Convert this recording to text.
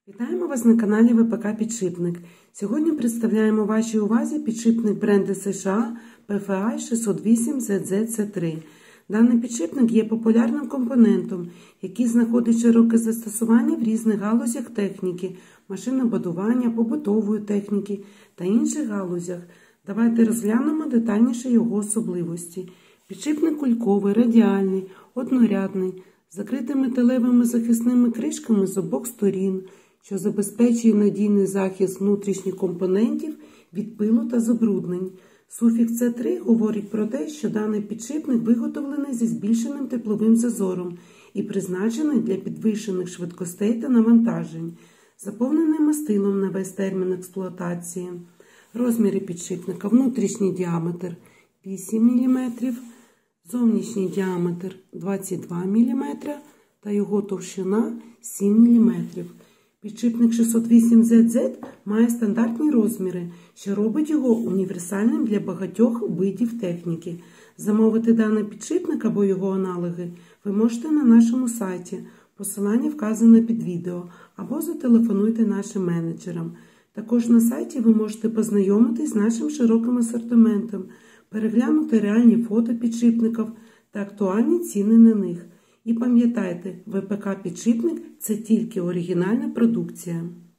Вітаємо вас на каналі ВПК Підшипник. Сьогодні представляємо вашій увазі підшипник бренду США PFI 608 ZZC3. Даний підшипник є популярним компонентом, який знаходить широке застосування в різних галузях техніки, машинобудування, побутової техніки та інших галузях. Давайте розглянемо детальніше його особливості. Підшипник кульковий, радіальний, однорядний, закритий металевими захисними кришками з обох сторін, що забезпечує надійний захист внутрішніх компонентів від пилу та забруднень. Суфікс C3 говорить про те, що даний підшипник виготовлений зі збільшеним тепловим зазором і призначений для підвищених швидкостей та навантажень, заповнений мастилом на весь термін експлуатації. Розміри підшипника: внутрішній діаметр 8 мм, зовнішній діаметр 22 мм та його товщина 7 мм. Підшипник 608ZZ має стандартні розміри, що робить його універсальним для багатьох видів техніки. Замовити даний підшипник або його аналоги ви можете на нашому сайті, посилання вказане під відео, або зателефонуйте нашим менеджерам. Також на сайті ви можете познайомитись з нашим широким асортиментом, переглянути реальні фото підшипників та актуальні ціни на них. І пам'ятайте, ВПК Підшипник – це тільки оригінальна продукція.